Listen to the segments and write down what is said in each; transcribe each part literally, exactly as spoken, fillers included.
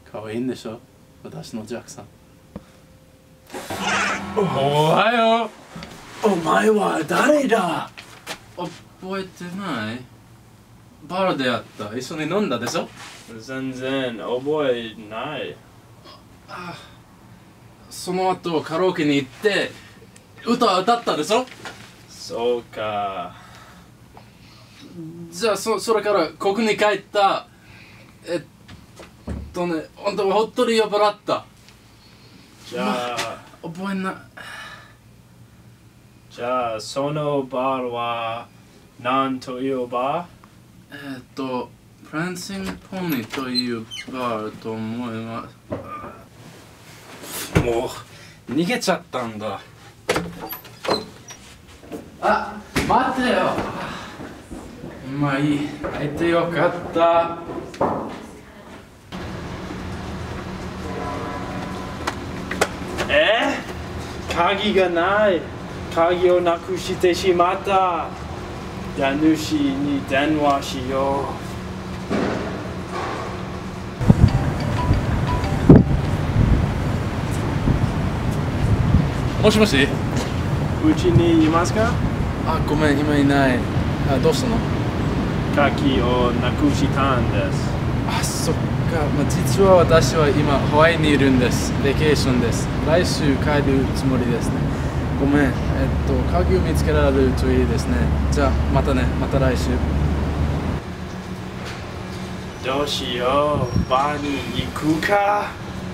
かわいいんでしょ、私のジャックさん。おはよう。お前は誰だ？覚えてない？バーで会った。一緒に飲んだでしょ？ 全然覚えない。 ああ、その後カラオケに行って歌歌ったでしょ？ そうか。 じゃあ そ, それからここに帰った。えっとね、本当はほっとり酔っ払った。 じゃあ、 ま、覚えない。 じゃあそのバーは何というバー？えっとプランシングポニーというバーと思います。もう逃げちゃったんだ。あ、待ってよ。まあいい、会えてよかった。 え？鍵がない。鍵をなくしてしまった。家主に電話しよう。もしもし？ うちにいますか？ あ、ごめん、今いない。あ、どうしたの？ 鍵をなくしたんです。 あ、そっか。まあ、実は私は今ハワイにいるんです。ベケーションです。来週帰るつもりですね。ごめん、えっと鍵を見つけられるといいですね。じゃあまたね、また来週。 どうしよう、バーに行くか。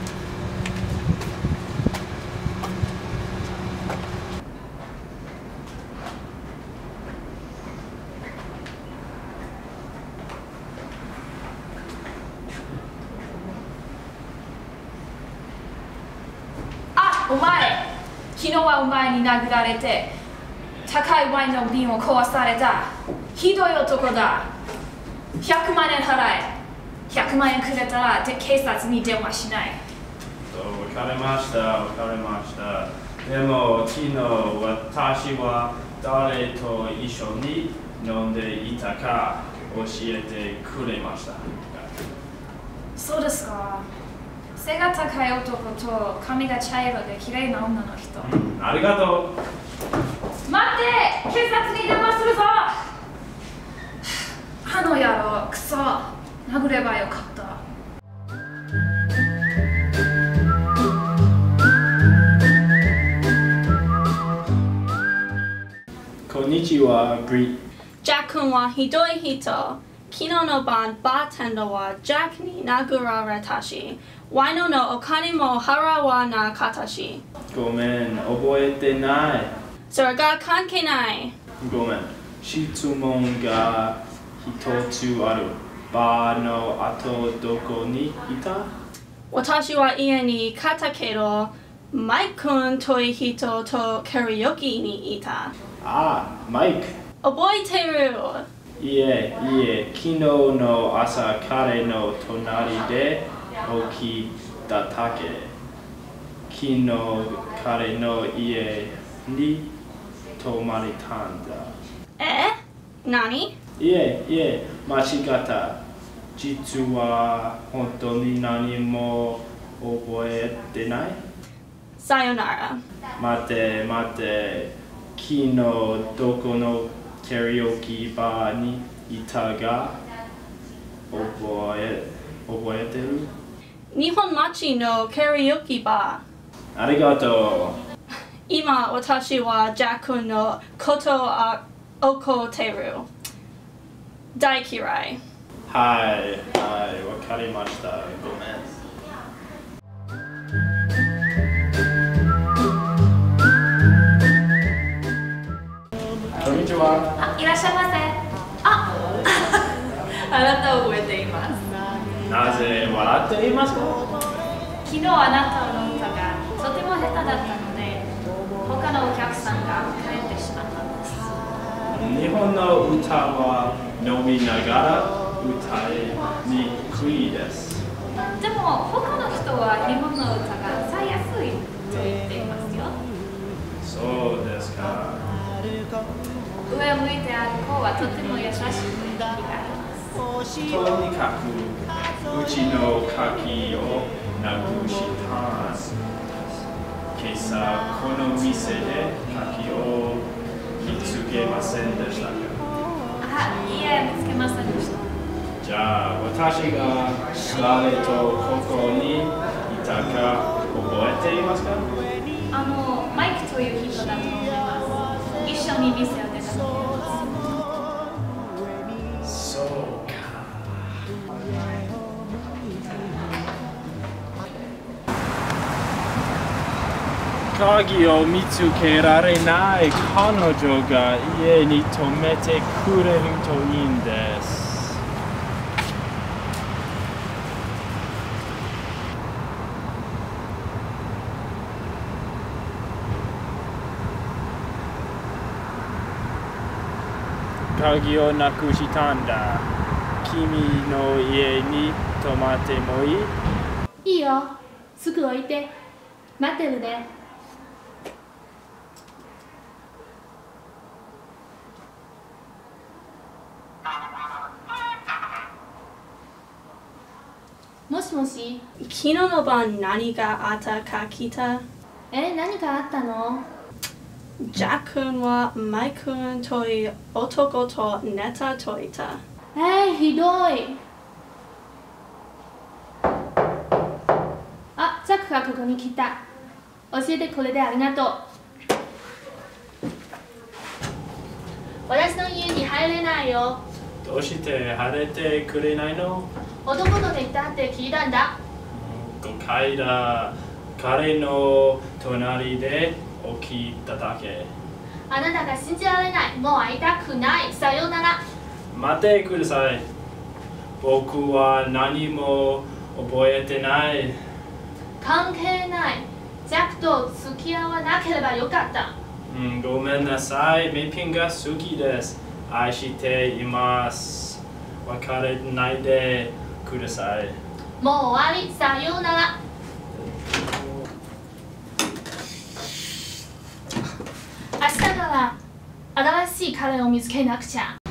お前、昨日はお前に殴られて高いワインの瓶を壊された。ひどい男だ。ひゃくまんえん払え。ひゃくまんえんくれたら警察に電話しない。 わかりました、わかりました。でも昨日私は誰と一緒に飲んでいたか教えてくれました。 そうですか。背が高い男と髪が茶色で綺麗な女の人。 うん、ありがとう。待って、警察に電話するぞ。あの野郎、クソ、殴ればよかった。 こんにちは、ブリ。 ジャック君はひどい人。昨日の晩、バーテンダーはジャックに殴られたし、ワインのお金も払わなかったし。 ごめん、覚えてない。 それが関係ない。 ごめん、質問が一つある。バーの後どこにいた？ 私は家にいたけど、マイク君という人とカラオケにいた。 あ、マイク。 覚えてる？ いえ、いえ、昨日の朝彼の隣で起きただけ。昨日彼の家に泊まりたんだ。 え？何？ いえ、いえ、間違った。実は本当に何も覚えてない。 さよなら。 待て待て、昨日どこのカラオケバーにいたが覚え、覚えてる？ 日本町のカラオケバー。ありがとう。 今私はジャックのことを怒ってる。大嫌い。 はい、はい、わかりました。ごめん。こんにちは。 あ、いらっしゃいませ。あ、あなたを覚えています。 なぜ笑っていますか？ 昨日あなたの歌がとても下手だったので、他のお客さんが帰ってしまったんです。 日本の歌は飲みながら歌いにくいです。 でも他の人は日本の歌が歌いやすいと言っていますよ。 そうですか。 上を向いて歩こうはとても優しく響きがあります。 とにかくうちの鍵をなくしたん。今朝この店で鍵を見つけませんでしたか？ あ、いえ、見つけませんでした。 じゃあ私が誰とここにいたか覚えていますか？ あの、マイクという人だと思います。一緒に店を出たと思います。 そうか。鍵を見つけられない彼女が家に泊めてくれるといいんです。鍵をなくしたんだ。君の家に泊まってもいい？ いいよ。すぐ置いて。待ってるね。もしもし。 昨日の晩何があったか聞いた？ え、何かあったの？ ジャック君はマイ君という男と寝たと言った。 えー、ひどい。あ、ジャックがここに来た。教えてくれてありがとう。私の家に入れないよ。 どうして入れてくれないの？ 男と寝たって聞いたんだ。 誤解だ。彼の隣で起きただけ。 あなたが信じられない。もう会いたくない。さようなら。 待ってください。僕は何も覚えてない。 関係ない。ジャックと付き合わなければよかった。 うん、ごめんなさい。メピンが好きです。愛しています。別れないでください。 もう終わり。さようなら。明日から新しい彼を見つけなくちゃ。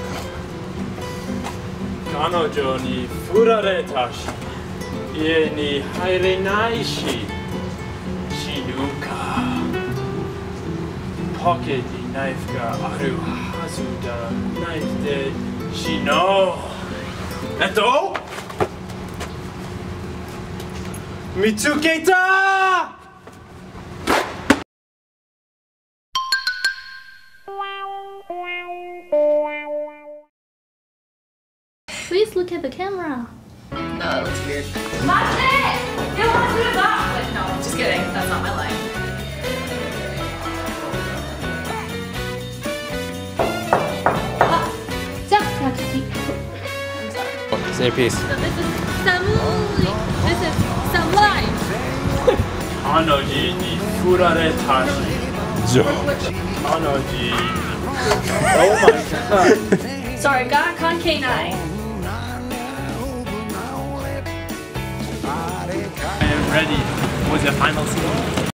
彼女に振られたし、家に入れないし、死ぬか。ポケットにナイフがあるはずだ。ナイフで死のう。えっと見つけた Please look at the camera. No, that looks weird. Watch it! You don't want to do it back! Like, no, just kidding. That's not my line. Ah, Jackが来た。I'm sorry. Say peace. So this is Samui. This is Samui. 彼女に振られたし。 ジョー。 彼女に。Oh my god. Sorry, が関係ない。 I am ready. Was the final scene?